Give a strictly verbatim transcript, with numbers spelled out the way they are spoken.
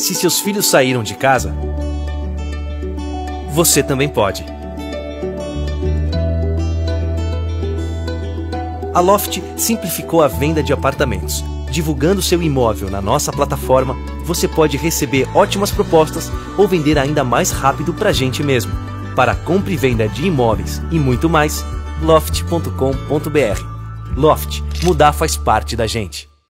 Se seus filhos saíram de casa, você também pode. A Loft simplificou a venda de apartamentos. Divulgando seu imóvel na nossa plataforma, você pode receber ótimas propostas ou vender ainda mais rápido pra gente mesmo. Para compra e venda de imóveis e muito mais, loft ponto com ponto br. Loft, mudar faz parte da gente.